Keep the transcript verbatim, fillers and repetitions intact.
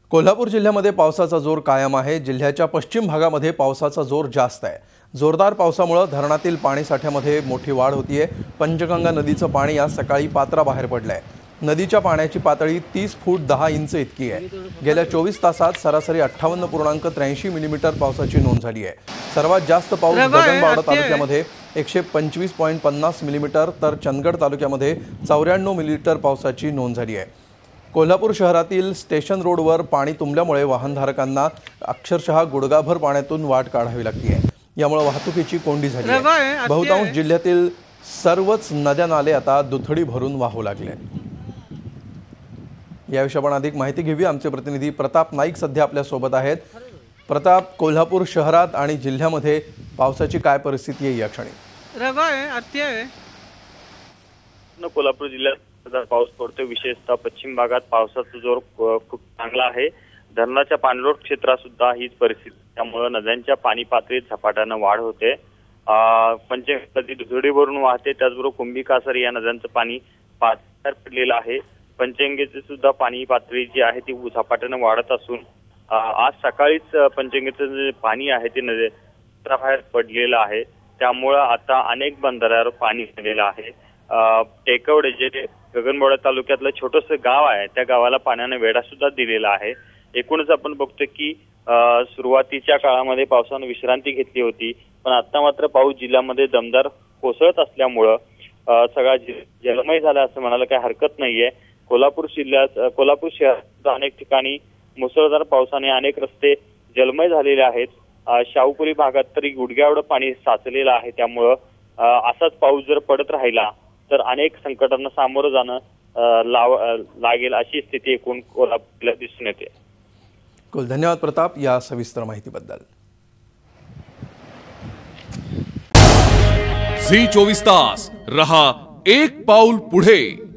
कोल्हापूर जिल्ह्यामध्ये पावसाचा जोर कायम आहे। जिल्ह्याच्या पश्चिम भागामध्ये पावसाचा जोर जास्त आहे। जोरदार पावसामुळे धरणातील पाणी साठ्यामध्ये मोठी वाढ होतीये। पंचगंगा नदीचं पाणी आज सकाळी पात्राबाहेर पडलंय। नदीच्या पाण्याची पातळी तीस फूट दहा इंच इतकी आहे। गेल्या चोवीस तासात सरासरी अठ्ठावन्न पूर्णांक त्र्याऐंशी मिलीमीटर पावसाची नोंद झाली आहे। सर्वात जास्त पाऊस गगनबावडा तालुक्यामध्ये एकशे पंचवीस पॉइंट पन्नास मिलीमीटर तर चंदगड तालुक्यामध्ये चौऱ्याण्णव मिलीमीटर पावसाची नोंद झाली आहे। कोल्हापूर शहरातील स्टेशन रोडवर पाणी तुंबल्यामुळे वाहनधारकांना अक्षरशः गुडघाभर पाण्यातून वाट काढावी लागते आहे। यामुळे वाहतुकीची कोंडी झाली आहे। बहुतांश जिल्ह्यातील सर्वच नद्या नाले आता दुथडी भरून वाहू लागले। याविषयी आपण अधिक माहिती घेऊया। आमचे प्रतिनिधी प्रताप नाईक सध्या आपल्या सोबत आहेत। प्रताप, कोल्हापूर शहरात आणि जिल्ह्यामध्ये पावसाची काय परिस्थिती आहे या क्षणी? कोल्हापूर जिल्ह्यात पाऊस पडतो, विशेषतः पश्चिम भागात पावसाचा जोर खूप चांगला आहे। धरणाच्या पाणलोट क्षेत्रात सुद्धा हीच परिस्थिती, त्यामुळे नद्यांच्या पाणी पातळीत झपाट्याने वाढ होते। पंचगंगा नदी दुथडी भरून वाहते, त्याचबरोबर कुंभी कासर या नद्यांचं पाणी पात्राबाहेर पडलेलं आहे। पंचगंगेचे सुद्धा पाणी पातळी जी आहे ती झपाट्याने वाढत असून आज सकाळीच पंचगंगेचं जे पाणी आहे ते नदी पात्राबाहेर पडलेलं आहे। त्यामुळे आता अनेक बंधाऱ्यावर पाणी आलेलं आहे। टेकवडे जे गगनबावडा तालुक्यातलं छोटंसं गाव आहे, त्या गावाला पाण्याने वेढा सुद्धा दिलेला आहे। एकूणच आपण बघतो की सुरुवातीच्या काळामध्ये पावसाने विश्रांती घेतली होती, पण आता मात्र पाऊस जिल्ह्यामध्ये दमदार कोसळत असल्यामुळं सगळा जलमय झाला असं म्हणायला काही हरकत नाहीये। कोल्हापूर जिल्ह्यात कोल्हापूर शहरात अनेक ठिकाणी मुसळधार पावसाने अनेक रस्ते जलमय झालेले आहेत। शाहूपुरी भागात तरी गुडघ्याएवढं पाणी साचलेलं आहे। त्यामुळं असाच पाऊस जर पडत राहिला तर अनेक संकटांना सामोरं जाणं लाव लागेल अशी स्थिती एकूण कोल्हापूरला दिसून येते। कुल धन्यवाद प्रताप या सविस्तर माहितीबद्दल। झी चोवीस तास रहा एक पाऊल पुढे।